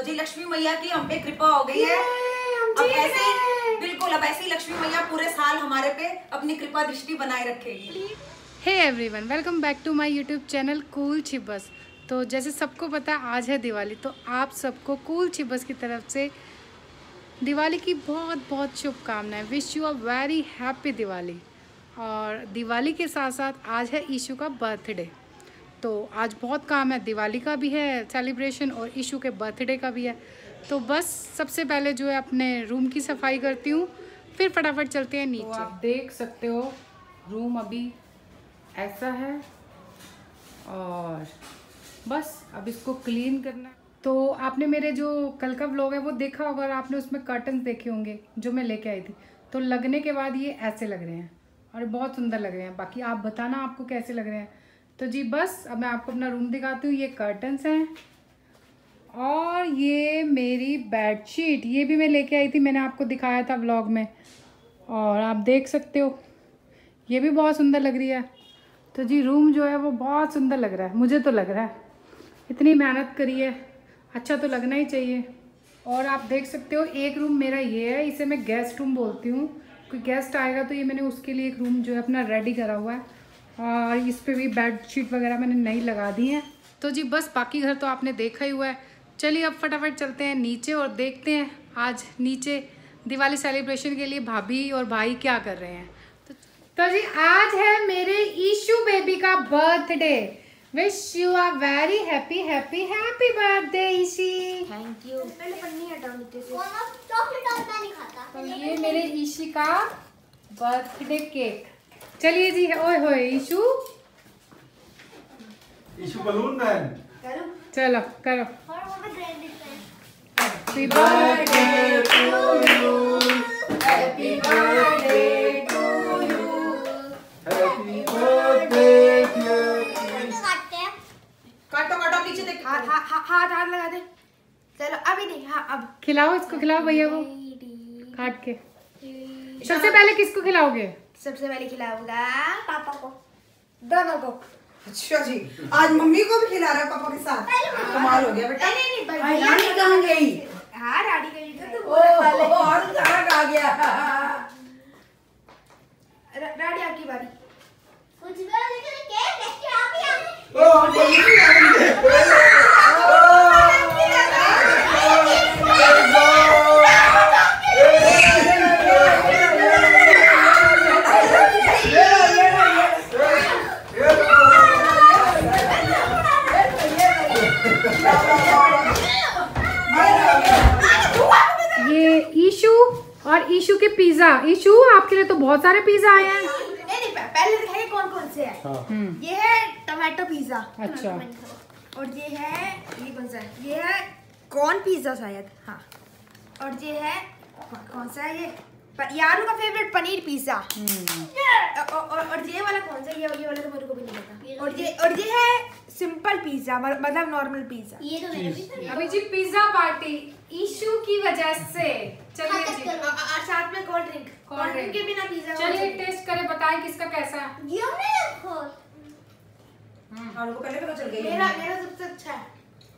तो जी लक्ष्मी मैया की हम पे कृपा हो गई है। अब ऐसे बिल्कुल अब ऐसी लक्ष्मी मैया पूरे साल हमारे पे अपनी कृपा दृष्टि बनाए रखेगी। Hey everyone, welcome back to my YouTube channel cool Chibbus. तो जैसे सबको पता है आज है दिवाली, तो आप सबको कूल छिब्बस की तरफ से दिवाली की बहुत बहुत शुभकामनाएं। Wish you a very happy Diwali. और दिवाली के साथ साथ आज है ईशू का बर्थडे, तो आज बहुत काम है। दिवाली का भी है सेलिब्रेशन और ईशू के बर्थडे का भी है। तो बस सबसे पहले जो है अपने रूम की सफाई करती हूँ, फिर फटाफट चलते हैं नीचे। तो आप देख सकते हो रूम अभी ऐसा है और बस अब इसको क्लीन करना है। तो आपने मेरे जो कल का व्लॉग है वो देखा होगा और आपने उसमें कर्टन्स देखे होंगे जो मैं लेके आई थी। तो लगने के बाद ये ऐसे लग रहे हैं और बहुत सुंदर लग रहे हैं। बाकी आप बताना आपको कैसे लग रहे हैं। तो जी बस अब मैं आपको अपना रूम दिखाती हूँ। ये कर्टन्स हैं और ये मेरी बेडशीट, ये भी मैं लेके आई थी, मैंने आपको दिखाया था व्लॉग में और आप देख सकते हो ये भी बहुत सुंदर लग रही है। तो जी रूम जो है वो बहुत सुंदर लग रहा है, मुझे तो लग रहा है। इतनी मेहनत करी है, अच्छा तो लगना ही चाहिए। और आप देख सकते हो एक रूम मेरा ये है, इसे मैं गेस्ट रूम बोलती हूँ। कोई गेस्ट आएगा तो ये मैंने उसके लिए एक रूम जो है अपना रेडी करा हुआ है और इस पर भी बेडशीट वगैरह मैंने नई लगा दी है। तो जी बस बाकी घर तो आपने देखा ही हुआ है। चलिए अब फटाफट चलते हैं नीचे और देखते हैं आज नीचे दिवाली सेलिब्रेशन के लिए भाभी और भाई क्या कर रहे हैं। तो जी आज है मेरे ईशू बेबी का birthday. Wish you are very happy happy happy birthday Ishi. Thank you. पहले पन्नी हटाओ नीचे से। चॉकलेट और नहीं खाता। तो ये मेरे ईशी का बर्थडे केक। चलिए जी, ओए होए ईशू बलून मैन करो। चलो करो। Happy birthday to you, happy birthday to you, happy birthday काटो काटो पीछे देख। हाथ लगा दे। चलो अभी नहीं, हाँ अब खिलाओ इसको, खिलाओ भैया को काट के। सबसे पहले किसको खिलाओगे? सबसे पहले खिलाऊंगा पापा को, दोनों को। अच्छा जी, आज मम्मी को भी खिला रहा है पापा के साथ। कमाल हो गया बेटा। नहीं रानी कहाँ गई? हाँ रानी गई तो और कहाँ आ गया? रानी आपकी बारी। कुछ ये ईशू और ईशू के पिज्जा। ईशू आपके लिए तो बहुत सारे पिज्जा आए हैं। नहीं पहले दिखाइए कौन कौन से है। ये है टमाटो पिज्जा। अच्छा। और ये कौन सा है? ये है कॉर्न पिज्जा शायद। हाँ। और ये है कौन सा है? ये यारू का फेवरेट पनीर पिज्जा। और ये वाला कौन सा? ये वाला तो मेरे को भी नहीं पता। और ये है सिंपल पिज्जा, मतलब नॉर्मल पिज्जा। ये तो मेरे भी। अभी जी पिज्जा पार्टी ईशू की वजह से। चलिए जी, साथ में कोल्ड ड्रिंक। कोल्ड ड्रिंक के बिना पिज्जा। चलिए टेस्ट करें, बताएं किसका कैसा है। और वो पहले पता चल गई। मेरा सबसे अच्छा है।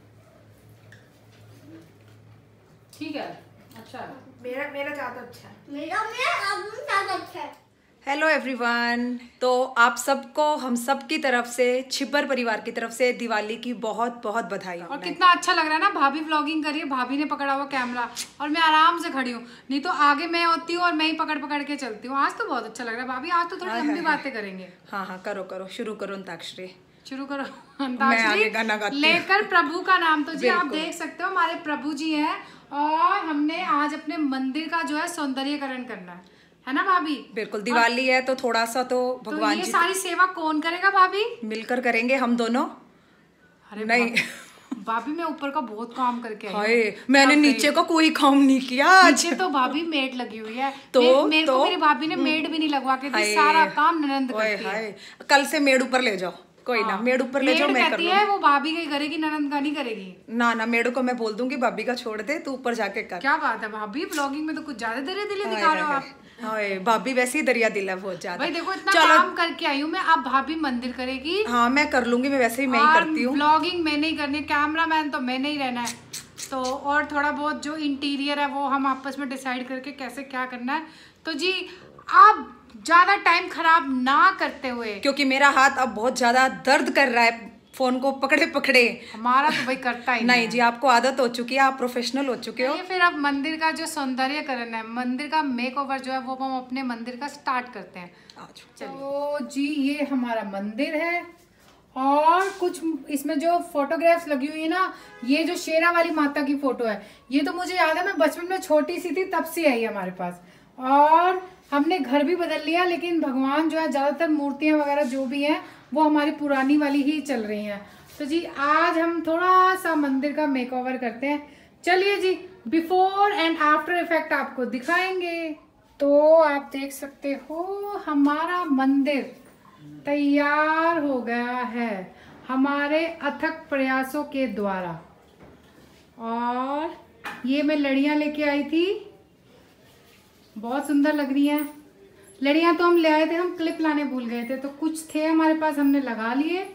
ठीक है, अच्छा है। मेरा ज्यादा अच्छा है। मेरा ज्यादा अच्छा है। हेलो एवरीवन, तो आप सबको हम सब की तरफ से, छिब्बर परिवार की तरफ से दिवाली की बहुत बहुत बधाई। और कितना अच्छा लग रहा है ना, भाभी व्लॉगिंग करिए, भाभी ने पकड़ा हुआ कैमरा और मैं आराम से खड़ी हूँ। नहीं तो आगे मैं होती हूँ और मैं ही पकड़ पकड़ के चलती हूँ। आज तो बहुत अच्छा लग रहा है भाभी, आज तो थोड़ी लंबी बातें करेंगे। हाँ हाँ करो करो, शुरू करो अंताक्षरी। शुरू करो मैं आगे गाना गाती हूँ। लेकर प्रभु का नाम। तो जी आप देख सकते हो हमारे प्रभु जी हैं और हमने आज अपने मंदिर का जो है सौंदर्यकरण करना है ना भाभी? बिल्कुल, दिवाली है तो थोड़ा सा तो भगवान ये जी सारी सेवा कौन करेगा भाभी? मिलकर करेंगे हम दोनों। अरे नहीं भाभी मैं ऊपर का बहुत काम करके आई हूँ। हाय, मैंने नीचे का कोई काम नहीं किया आज। नीचे तो भाभी मेड लगी हुई है। तो मेरे को मेरी भाभी ने मेड भी नहीं लगवा के दी, सारा काम ननंद करती है। कल से मेड ऊपर ले जाओ, कोई ना, मेड ऊपर ले जाओ, मैं कर लूंगी। वो भाभी की करेगी, ननंद का नहीं करेगी। ना ना, मेड को मैं बोल दूंगी भाभी का छोड़ दे, तू ऊपर जाके कर। क्या बात है भाभी, ब्लॉगिंग में तो कुछ ज्यादा दरिया दिले दिखा रहे हो आप। हाय, भाभी वैसे ही दरिया दिल है बहुत ज्यादा। भाई देखो इतना काम करके आई हूँ मैं, अब भाभी मंदिर करेगी। हाँ मैं कर लूंगी, मैं वैसे ही मैं ही करती हूँ। ब्लॉगिंग मैं नहीं करनी, कैमरामैन तो मैं नहीं रहना है। तो और थोड़ा बहुत जो इंटीरियर है वो हम आपस में डिसाइड करके कैसे क्या करना है। तो जी आप ज़्यादा टाइम खराब ना करते हुए, क्योंकि मेरा हाथ अब बहुत ज्यादा दर्द कर रहा है फोन को पकड़े पकड़े। हमारा तो भाई करता ही नहीं जी, आपको आदत हो चुकी है, आप प्रोफेशनल हो चुके हो। ये फिर अब मंदिर का जो सौंदर्यकरण है, मंदिर का मेकओवर जो है वो हम अपने मंदिर का स्टार्ट करते हैं। तो जी ये हमारा मंदिर है और कुछ इसमें जो फोटोग्राफ्स लगी हुई है ना, ये जो शेरा वाली माता की फोटो है, ये तो मुझे याद है मैं बचपन में छोटी सी थी तब से आई है हमारे पास। और हमने घर भी बदल लिया, लेकिन भगवान जो है ज़्यादातर मूर्तियाँ वगैरह जो भी हैं वो हमारी पुरानी वाली ही चल रही हैं। तो जी आज हम थोड़ा सा मंदिर का मेकओवर करते हैं। चलिए जी बिफोर एंड आफ्टर इफेक्ट आपको दिखाएंगे। तो आप देख सकते हो हमारा मंदिर तैयार हो गया है हमारे अथक प्रयासों के द्वारा। और ये मैं लड़ियाँ लेके आई थी, बहुत सुंदर लग रही हैं। लड़ियाँ तो हम ले आए थे, हम क्लिप लाने भूल गए थे, तो कुछ थे हमारे पास, हमने लगा लिए।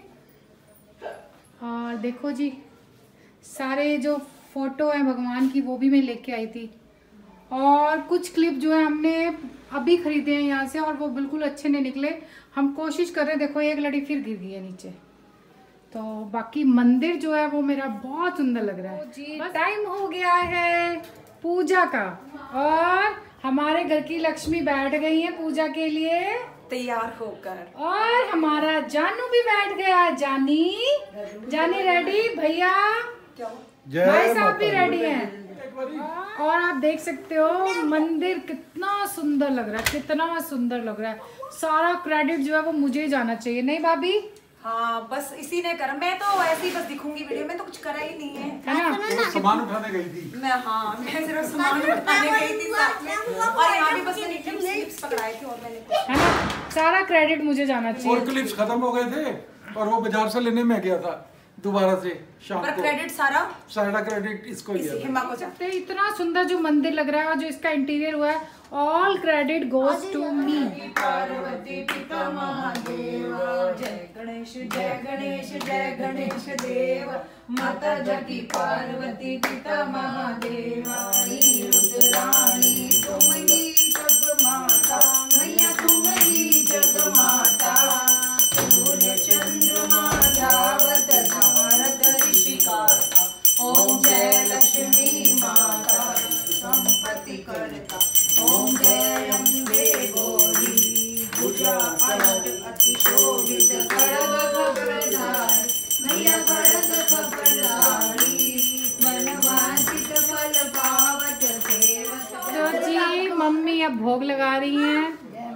और देखो जी सारे जो फोटो है भगवान की वो भी मैं लेके आई थी। और कुछ क्लिप जो है हमने अभी खरीदे हैं यहाँ से और वो बिल्कुल अच्छे नहीं निकले। हम कोशिश कर रहे हैं, देखो एक लड़ी फिर गिर गई है नीचे। तो बाकी मंदिर जो है वो मेरा बहुत सुंदर लग रहा है। जी टाइम हो गया है पूजा का और हमारे घर की लक्ष्मी बैठ गई है पूजा के लिए तैयार होकर। और हमारा जानू भी बैठ गया। जानी रेडी, भैया भाई साहब भी रेडी हैं। और आप देख सकते हो मंदिर कितना सुंदर लग रहा है, कितना सुंदर लग रहा है। सारा क्रेडिट जो है वो मुझे ही जाना चाहिए, नहीं भाभी? हाँ बस इसी ने करा, मैं तो ऐसे ही बस दिखूंगी वीडियो में, तो कुछ करा ही नहीं है ना? वो सामान उठाने गई थी मैं सिर्फ सामान उठाने गई थी साथ में, और यहाँ भी बस मैंने क्लिप्स पकड़ाए थे और मैंने है ना, सारा क्रेडिट मुझे जाना चाहिए। और क्लिप्स खत्म हो गए थे और वो बाजार से लेने में गया था दोबारा से शाम पर को। क्रेडिट सारा क्रेडिट इसको ही है। हिमा को सकते हैं। इतना सुंदर जो मंदिर लग रहा है और जो इसका इंटीरियर हुआ है, all credit goes to me. Parvati पिता महादेव, जय गणेश जय गणेश जय गणेश देव, माता जकी पार्वती पिता महादेव, रुद्राणी तुम ही जग माता, मैया तुम ही जग माता, सूर्य चंद्रमा जावत नारद ऋषि गाथा, ओम जय लक्ष्मी माता संपत्ति करता, ओम जय अम्बे गौरी, पूजा पाठ अति शोभित, खड़ग खबरदार मैया खड़ग खबरदारी, मनवांछित फल पावत सेवक। तो जी मम्मी अब भोग लगा रही हैं।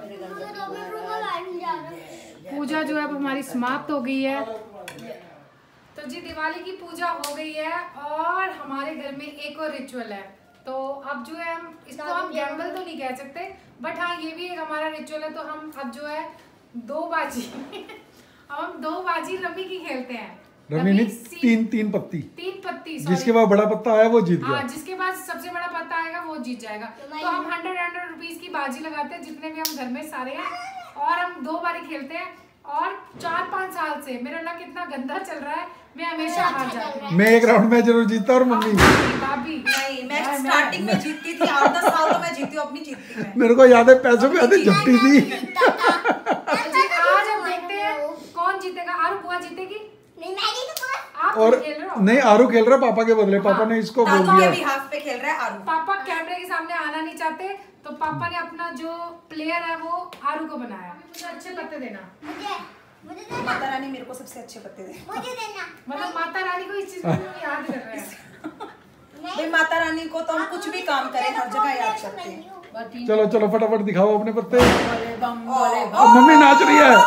पूजा जो है वो हमारी समाप्त हो गई है। तो जी दिवाली की पूजा हो गई है और हमारे घर में एक और रिचुअल है। तो अब जो है हम इसको हम गैम्बल तो नहीं कह सकते, बट हाँ ये भी एक हमारा रिचुअल है। तो हम अब जो है दो बाजी हम दो बाजी रमी की खेलते हैं। रमी नहीं, तीन पत्ती जिसके पास बड़ा पत्ता आया वो जीत गया। हाँ जिसके पास सबसे बड़ा पत्ता आएगा वो जीत जाएगा। तो हम 100 रुपीज की बाजी लगाते हैं, जितने भी हम घर में सारे हैं, और हम 2 बारी खेलते हैं। और 4-5 साल से मेरा लक इतना गंदा चल रहा है, मैं हमेशा हार जाती हूँ। मैं एक राउंड में जरूर जीता और मम्मी भाभी नहीं, मैं स्टार्टिंग में जीतती थी, 8-10 साल तो मैं जीती हूँ अपनी जीतती में। मेरे को याद है पैसों पे आते झपटी थी। जी आज हम देखते हैं कौन जीतेगा। आरू बुआ जीतेगी? नहीं मैं जीतूंगा। आप और खेल रहे हो? नहीं, आरू खेल रहा पापा के बदले। पापा ने इसको बोल दादा दिया। के भी हाफ पे खेल रहा है आरू। पापा कैमरे के सामने आना नहीं चाहते, तो पापा ने अपना जो प्लेयर है वो आरू को बनाया। मुझे अच्छे पत्ते देना। मुझे देना। माता रानी मेरे को सबसे अच्छे पत्ते दे। मुझे देना। मतलब माता रानी को इस चीज में याद कर रहे हैं। भाई माता रानी को तो हम कुछ भी काम करें हर जगह याद करते हैं। चलो चलो फटाफट दिखाओ अपने पत्ते। बम बोले अब मम्मी नाच रही है।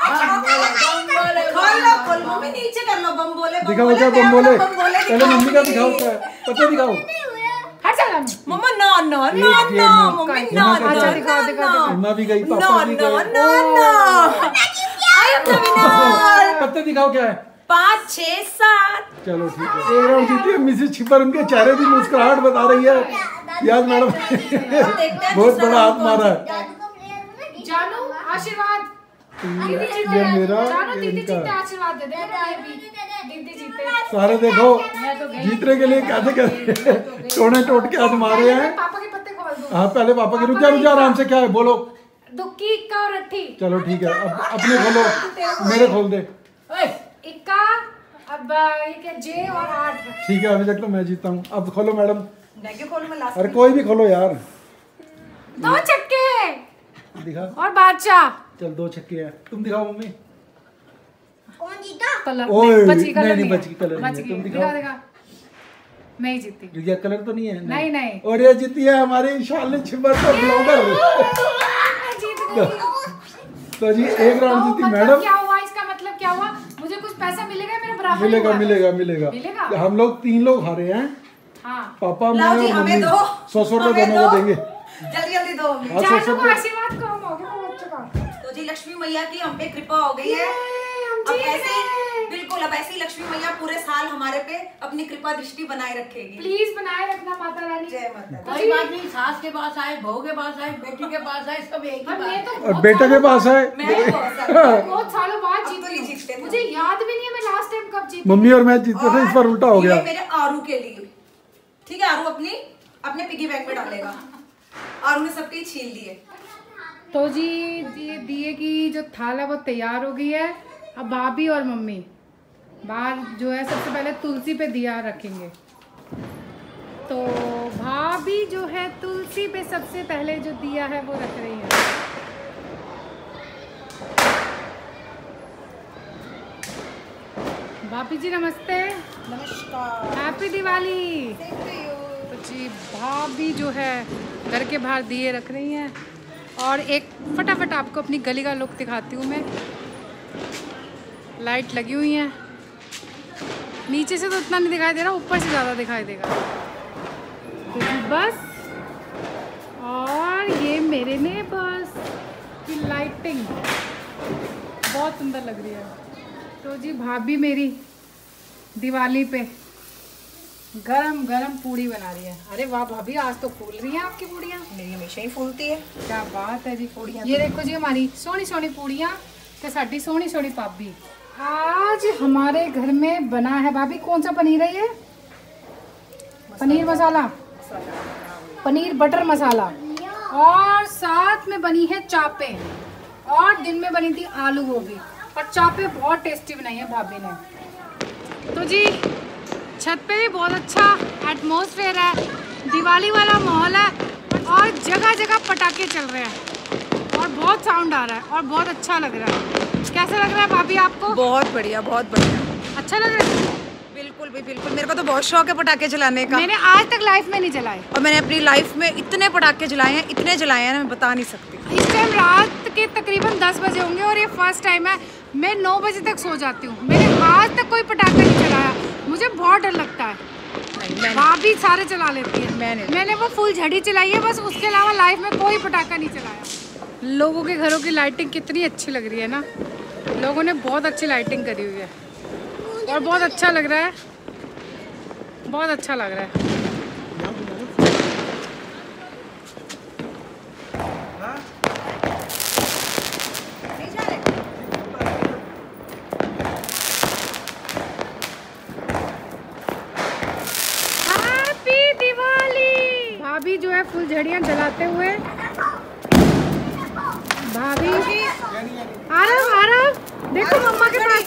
खोल मम्मी नीचे कर लो। बम बोले दिखाओ क्या बम बोले। पहले मम्मी का दिखाओ, क्या है पत्ते दिखाओ। हट जा रानी। मम्मा ना ना ना ना मम्मी ना ना अच्छा दिखाओ दिखाओ। मम्मा भी गई, ना पापा भी ना गए। ना ना आई एम द विनर। पत्ते दिखाओ क्या है। 5 6 7। चलो ठीक है, एक राउंड जीती है मिसेस छिपर। उनके चेहरे की मुस्कुराहट बता रही है। याद मैडम बहुत बड़ा हाथ मारा है। जादू का प्लेयर हूं ना। जानू आशीर्वाद। दीदी जीते ये हैं। मेरा, जानू ये दीदी इनका। जीते, आशीर्वाद दे दे। दीदी जीते सारे देखो जीतने के लिए कैसे कैसे टोने टोट के आज मारे हैं। पापा के पत्ते खोल दो। हाँ पहले पापा के रुक जा आराम से, क्या है बोलो। दुक्की, इक्का और अट्ठी। चलो ठीक है, अब अपने खोलो, मेरे खोल दे। इक्का, अब ये क्या जे और 8। ठीक है अभी तक तो मैं जीता हूँ, अब खोलो मैडम। नहीं खोल मैं लास्ट अरे कोई भी खोलो यार। 2 छक्के दिखा और बादशाह। चल 2 छक्के हैं, तुम दिखाओ मम्मी। कौन जीता? कलर ओए, बची, कलर नहीं, नहीं बची, कलर नहीं बच है, गई। तुम दिखा दिखाओ। दिखा, मैं ही जीती। ये कलर तो नहीं है? नहीं। और ये जीती है हमारी शाले छिबर का ब्लॉगर। मैं जीत गई। तो जी एक राउंड तो जीती मतलब मैडम। क्या हुआ, इसका मतलब क्या हुआ? मुझे कुछ पैसा मिलेगा, मेरा बराबर मिलेगा हुआ। मिलेगा मिलेगा मिलेगा? हम लोग 3 लोग हारे हैं, हाँ। पापा मैं लाओ जी, और हमें मम्मी। दो। 100 रुपए हमें दोनों को दो। देंगे। जल्दी जल्दी दो हमें। हाँ, 100 जानू को रुपए। आशीर्वाद कम हो गया वो बच्चों का। तो जी लक्ष्मी मैया की हम पे कृपा हो गई है। अब ऐसे बिल्कुल, अब ऐसी लक्ष्मी मैया पूरे साल हमारे पे अपनी कृपा दृष्टि बनाए रखेगी। प्लीज बनाए रखना माता रानी। जय माता दी। कोई बात नहीं, सास के पास आए, बहू के पास आए, बेटी के पास आए, सब एक ही और बात मैं है। तो और बहुत बेटा के सालों पास है। मैं भी बहुत सारी- बहुत सालों बाद अब तो जीती नहीं हूँ। जीतते थे। मुझे याद भी नहीं है मैं लास्ट टाइम कब जीती। मम्मी और मैं जीते थे, इस बार उल्टा हो गया। ये मेरे आरू के लिए, ठीक है, आरू अपने पिगी बैंक में डालेगा। आरू ने सबके छीन लिए। तो जी ये दिए की जो थाल है वो तैयार हो गई है। अब भाभी और मम्मी बाहर जो है सबसे पहले तुलसी पे दिया रखेंगे। तो भाभी जो है तुलसी पे सबसे पहले जो दिया है वो रख रही है। भाभी जी नमस्ते, नमस्कार। हैप्पी दिवाली। तो जी भाभी जो है घर के बाहर दिए रख रही हैं। और एक फटाफट आपको अपनी गली का लुक दिखाती हूँ मैं। लाइट लगी हुई हैं, नीचे से तो इतना नहीं दिखाई दे रहा, ऊपर से ज़्यादा दिखाई देगा। तो जी बस, और ये मेरे नेबर्स की लाइटिंग बहुत सुंदर लग रही है। तो जी भाभी मेरी दिवाली पे गरम गरम पूड़ी बना रही है। अरे वाह भाभी, आज तो फूल रही हैं आपकी पूड़ियाँ। मेरी हमेशा ही फूलती है। क्या बात है जी पूड़ियाँ। ये देखो जी हमारी सोहनी सोहनी पूड़ियाँ ते साडी सोहनी सोहनी भाभी। आज हमारे घर में बना है भाभी, कौन सा पनीर है ये? पनीर मसाला, पनीर बटर मसाला, और साथ में बनी है चापे, और दिन में बनी थी आलू गोभी, और चापे बहुत टेस्टी बनाई है भाभी ने। तो जी छत पे भी बहुत अच्छा एटमॉस्फेयर है, दिवाली वाला माहौल है, और जगह जगह पटाखे चल रहे हैं और बहुत साउंड आ रहा है और बहुत अच्छा लग रहा है। कैसा लग रहा है भाभी आपको? बहुत बढ़िया, बहुत बढ़िया। अच्छा लग रहा है? बिल्कुल भी बिल्कुल, मेरे को तो बहुत शौक है पटाखे चलाने का। मैंने आज तक लाइफ में नहीं जलाए, और मैंने अपनी लाइफ में इतने पटाखे जलाए हैं, इतने जलाए हैं ना, मैं बता नहीं सकती। इस टाइम रात के तकरीबन 10 बजे होंगे और ये फर्स्ट टाइम है। मैं 9 बजे तक सो जाती हूँ, मैंने आज तक कोई पटाखा नहीं चलाया, मुझे बहुत डर लगता है। भाभी सारे चला लेती है, मैंने वो फुल झड़ी चलाई है बस, उसके अलावा लाइफ में कोई पटाखा नहीं चलाया। लोगों के घरों की लाइटिंग कितनी अच्छी लग रही है ना, लोगों ने बहुत अच्छी लाइटिंग करी हुई है और बहुत अच्छा लग रहा है, बहुत अच्छा लग रहा है। हैप्पी दिवाली। भाभी जो है फुल झड़ियाँ जलाते हुए, भाभी आरव देखो मम्मा के पास,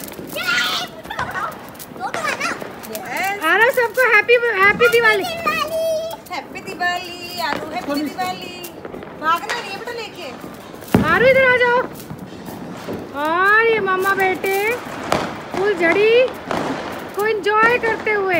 आरव सबको हैप्पी दिवाली। हैप्पी दिवाली आलू, हैप्पी दिवाली। भागना नहीं है बेटा लेके। आरव इधर आ जाओ। और ये मम्मा बेटे फुल झड़ी को एंजॉय करते हुए।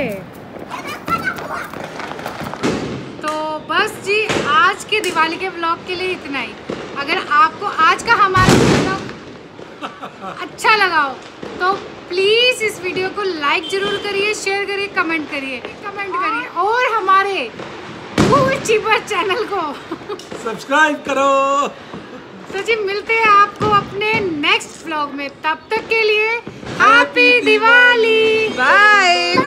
तो बस जी आज के दिवाली के व्लॉग के लिए इतना ही। अगर आपको आज का हमारा व्लॉग अच्छा लगा हो तो प्लीज़ इस वीडियो को लाइक ज़रूर करिए, शेयर करिए, कमेंट करिए और हमारे कूल चिबस चैनल को सब्सक्राइब करो। तो जी मिलते हैं आपको अपने नेक्स्ट व्लॉग में, तब तक के लिए हैप्पी दिवाली, बाय।